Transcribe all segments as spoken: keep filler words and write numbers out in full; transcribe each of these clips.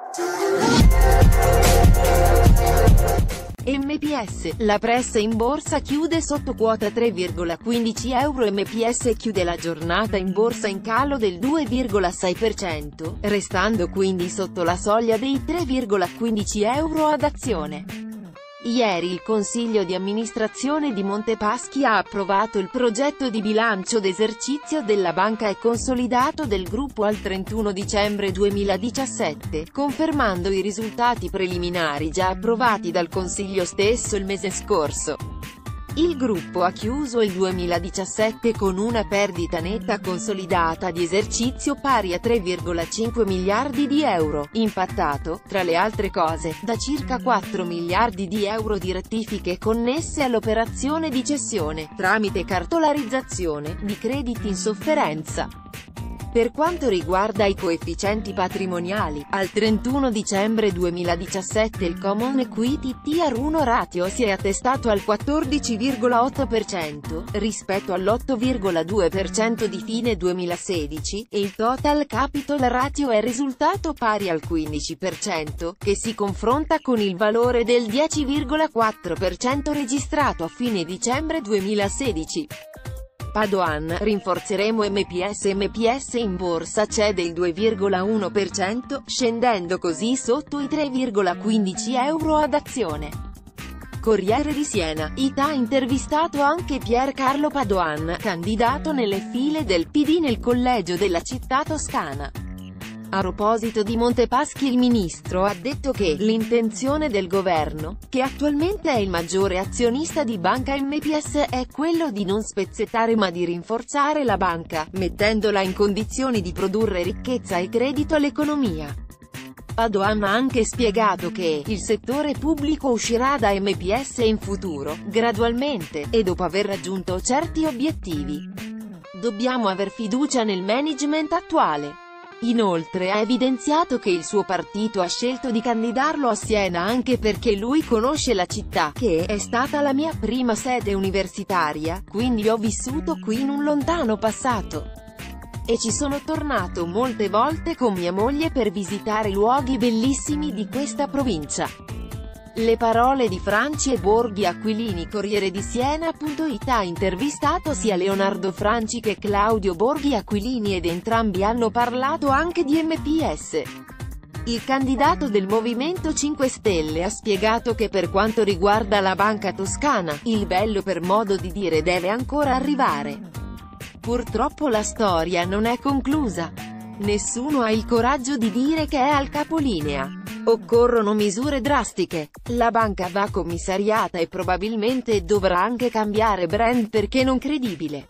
M P S, la Pressa in borsa chiude sotto quota tre virgola quindici euro. M P S chiude la giornata in borsa in calo del due virgola sei per cento, restando quindi sotto la soglia dei tre virgola quindici euro ad azione. Ieri il Consiglio di amministrazione di Montepaschi ha approvato il progetto di bilancio d'esercizio della banca e consolidato del gruppo al trentuno dicembre duemiladiciassette, confermando i risultati preliminari già approvati dal Consiglio stesso il mese scorso. Il gruppo ha chiuso il duemiladiciassette con una perdita netta consolidata di esercizio pari a tre virgola cinque miliardi di euro, impattato, tra le altre cose, da circa quattro miliardi di euro di rettifiche connesse all'operazione di cessione, tramite cartolarizzazione, di crediti in sofferenza. Per quanto riguarda i coefficienti patrimoniali, al trentuno dicembre duemiladiciassette il Common Equity Tier uno ratio si è attestato al quattordici virgola otto per cento, rispetto all'otto virgola due per cento di fine duemilasedici, e il Total Capital Ratio è risultato pari al quindici per cento, che si confronta con il valore del dieci virgola quattro per cento registrato a fine dicembre duemilasedici. Padoan, rinforzeremo M P S. M P S in borsa cede il due virgola uno per cento, scendendo così sotto i tre virgola quindici euro ad azione. Corriere di Siena, I T ha intervistato anche Pier Carlo Padoan, candidato nelle file del P D nel collegio della città toscana. A proposito di Montepaschi il ministro ha detto che l'intenzione del governo, che attualmente è il maggiore azionista di Banca M P S, è quello di non spezzettare ma di rinforzare la banca, mettendola in condizioni di produrre ricchezza e credito all'economia. Padoan ha anche spiegato che il settore pubblico uscirà da M P S in futuro, gradualmente, e dopo aver raggiunto certi obiettivi. Dobbiamo aver fiducia nel management attuale. Inoltre ha evidenziato che il suo partito ha scelto di candidarlo a Siena anche perché lui conosce la città, che è stata la mia prima sede universitaria, quindi ho vissuto qui in un lontano passato. E ci sono tornato molte volte con mia moglie per visitare luoghi bellissimi di questa provincia. Le parole di Franci e Borghi Aquilini. Corriere di Siena.it ha intervistato sia Leonardo Franci che Claudio Borghi Aquilini ed entrambi hanno parlato anche di M P S. Il candidato del Movimento cinque Stelle ha spiegato che per quanto riguarda la banca toscana, il bello per modo di dire deve ancora arrivare. Purtroppo la storia non è conclusa. Nessuno ha il coraggio di dire che è al capolinea. Occorrono misure drastiche. La banca va commissariata e probabilmente dovrà anche cambiare brand perché non credibile.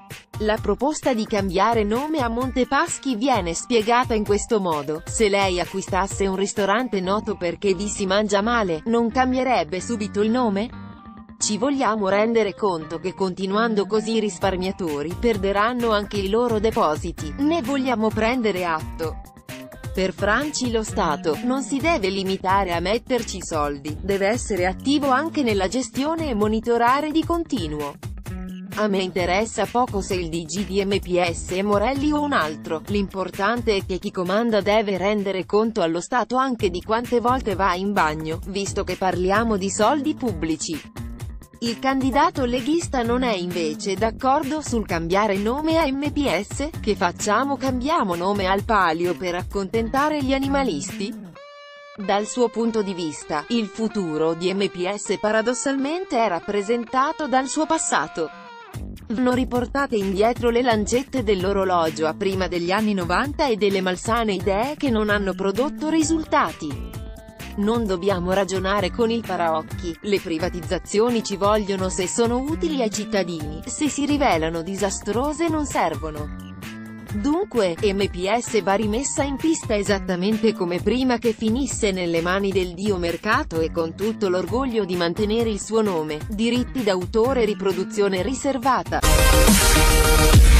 La proposta di cambiare nome a Montepaschi viene spiegata in questo modo: se lei acquistasse un ristorante noto perché vi si mangia male, non cambierebbe subito il nome? Ci vogliamo rendere conto che continuando così i risparmiatori perderanno anche i loro depositi, ne vogliamo prendere atto. Per Franci lo Stato non si deve limitare a metterci soldi, deve essere attivo anche nella gestione e monitorare di continuo. A me interessa poco se il D G di M P S è Morelli o un altro, l'importante è che chi comanda deve rendere conto allo Stato anche di quante volte va in bagno, visto che parliamo di soldi pubblici. Il candidato leghista non è invece d'accordo sul cambiare nome a M P S, che facciamo cambiamo nome al Palio per accontentare gli animalisti? Dal suo punto di vista, il futuro di M P S paradossalmente è rappresentato dal suo passato. Vanno riportate indietro le lancette dell'orologio a prima degli anni novanta e delle malsane idee che non hanno prodotto risultati. Non dobbiamo ragionare con il paraocchi, le privatizzazioni ci vogliono se sono utili ai cittadini, se si rivelano disastrose non servono. Dunque, M P S va rimessa in pista esattamente come prima che finisse nelle mani del dio mercato e con tutto l'orgoglio di mantenere il suo nome, diritti d'autore e riproduzione riservata.